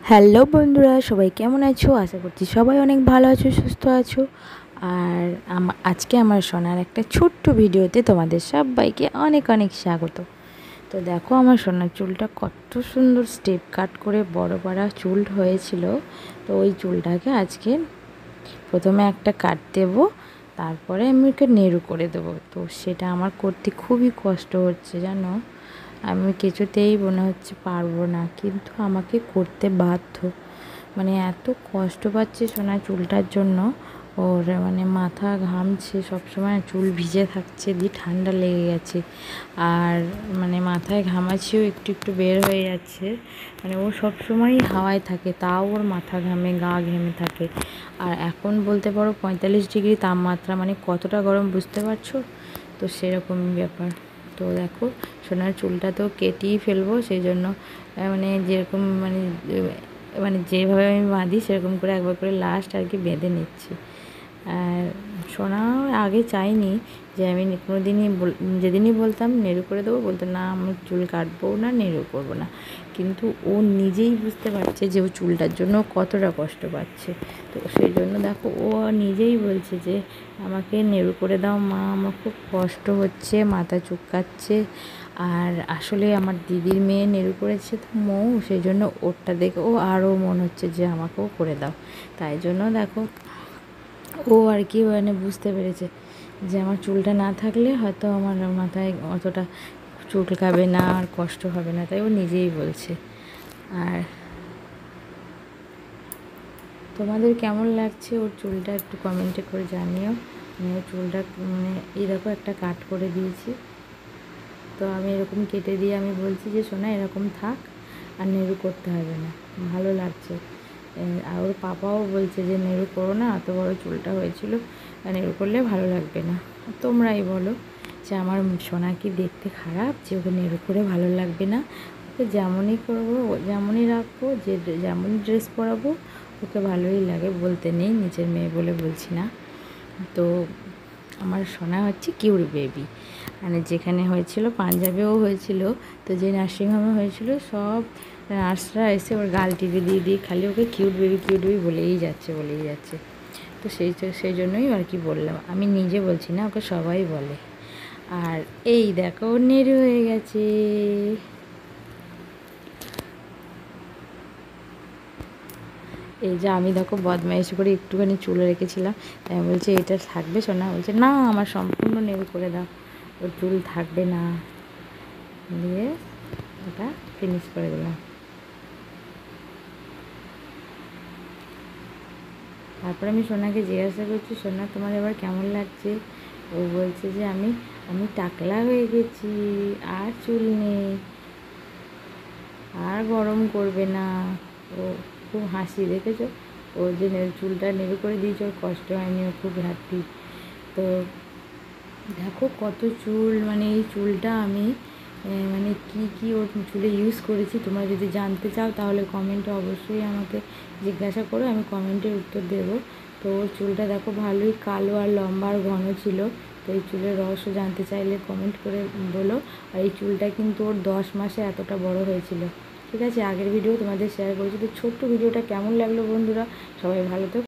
Hello বন্ধুরা, সবাই কেমন আছো? আশা করছি সবাই অনেক ভালো আছো, সুস্থ আছো। আর আজকে আমার সোনার একটা ছোট্ট ভিডিওতে তোমাদের সবাইকে অনেক অনেক স্বাগত। তো দেখো আমার সোনার চুলটা কত সুন্দর স্টেপ কাট করে বড় বড় চুল হয়েছিল। তো ওই চুলটাকে আজকে প্রথমে একটা কাট দেবো, তারপরে আমি ওকে নেড়ু করে দেবো। তো সেটা আমার করতে খুবই কষ্ট হচ্ছে জানো। আমি কিছুতেই মনে হচ্ছে পারবো না, কিন্তু আমাকে করতে বাধ্য। মানে এত কষ্ট পাচ্ছে সোনা চুলটার জন্য। ওর মানে মাথা ঘামছে, সবসময় চুল ভিজে থাকছে, দিয়ে ঠান্ডা লেগে গেছে। আর মানে মাথায় ঘামাচিও একটু একটু বের হয়ে যাচ্ছে। মানে ও সবসময়ই হাওয়ায় থাকে, তাও ওর মাথা ঘামে, গা ঘেমে থাকে। আর এখন বলতে পারো 45 ডিগ্রি তাপমাত্রা, মানে কতটা গরম বুঝতে পারছো? তো সেরকমই ব্যাপার। তো দেখো সোনার চুলটা তো কেটেই ফেলবো, সেই জন্য মানে যেরকম মানে মানে যেভাবে আমি বাঁধি সেরকম করে একবার করে লাস্ট আর কি বেঁধে নিচ্ছি। আর সোনা আগে চাইনি যে আমি কোনো দিনই যেদিনই বলতাম নেড়ু করে দেবো, বলতো না আমি চুল কাটবো না, নেড়ু করবো না। কিন্তু ও নিজেই বুঝতে পারছে যে ও চুলটার জন্য কতটা কষ্ট পাচ্ছে। তো সেই জন্য দেখো ও নিজেই বলছে যে আমাকে নেড়ু করে দাও মা, আমার খুব কষ্ট হচ্ছে, মাথা চুলকাচ্ছে। আর আসলে আমার দিদির মেয়ে নেড়ু করেছে তো মৌ, সেই জন্য ওরটা দেখে ও আরও মন হচ্ছে যে আমাকেও করে দাও। তাই জন্য দেখো ও আর কি মানে বুঝতে পেরেছে যে আমার চুলটা না থাকলে হয়তো আমার মাথায় অতটা চুলকাবে না, আর কষ্ট হবে না, তাই ও নিজেই বলছে। আর তোমাদের কেমন লাগছে ওর চুলটা একটু কমেন্টে করে জানিও। ওর চুলটা মানে এই দেখো একটা কাট করে দিয়েছি। তো আমি এরকম কেটে দিয়ে আমি বলছি যে সোনা এরকম থাক, আর নেড়ু করতে হবে না, ভালো লাগছে। আর ওর পাপাও বলছে যে নেড়ু করো না, এত বড় চুলটা হয়েছিল, নেড়ু করলে ভালো লাগবে না। তোমরাই বলো যে আমার সোনা কি দেখতে খারাপ যে ওকে নেড়ু করে ভালো লাগবে না? ওকে যেমনই করবো, যেমনই রাখবো, যে যেমন ড্রেস পরাবো ওকে ভালোই লাগে, বলতে নেই, নিজের মেয়ে বলে বলছি না। তো আমার সোনা হচ্ছে কিউট বেবি। মানে যেখানে হয়েছিল পাঞ্জাবেও হয়েছিল, তো যে নার্সিংহোমে হয়েছিল সব নার্সরা এসে ওর গাল টিপে দিয়ে দিয়ে খালি ওকে কিউট বেবি বলেই যাচ্ছে। তো সেই জন্যই আর কি বললাম, আমি নিজে বলছি না, ওকে সবাই বলে। আর এই দেখো ওর নেড়ু হয়ে গেছে। এই যে আমি দেখো বদমাইশি করে একটুখানি চুল রেখেছিলাম, আমি বলছি এটা থাকবে সোনা, বলছে না আমার সম্পূর্ণ নেড়ু করে দাও, ওর চুল থাকবে না, দিয়ে ওটা ফিনিশ করে দিলাম। তারপরে আমি সোনাকে জিজ্ঞাসা করছি সোনা তোমার এবার কেমন লাগছে? ও বলছে যে আমি আমি টাকলা হয়ে গেছি, আর চুল নেই, আর গরম করবে না। ও খুব হাসি, দেখেছো? ও যে চুলটা নেড়ু করে দিয়েছে ওর কষ্ট হয়নি, ও খুব হ্যাপি। তো দেখো কত চুল, মানে এই চুলটা আমি মানে কি ওর চুলে ইউজ করেছি তোমরা যদি জানতে চাও তাহলে কমেন্টে অবশ্যই আমাকে জিজ্ঞাসা করো, আমি কমেন্টের উত্তর দেবো। তো ওর চুলটা দেখো ভালোই কালো আর লম্বা আর ঘন ছিল। তো এই চুলের রহস্য জানতে চাইলে কমেন্ট করে বলো। আর এই চুলটা কিন্তু ওর 10 মাসে এতটা বড় হয়েছিল। ঠিক আছে, আগের ভিডিও তোমাদের শেয়ার করেছি। তো ছোট্ট ভিডিওটা কেমন লাগলো বন্ধুরা, সবাই ভালো তো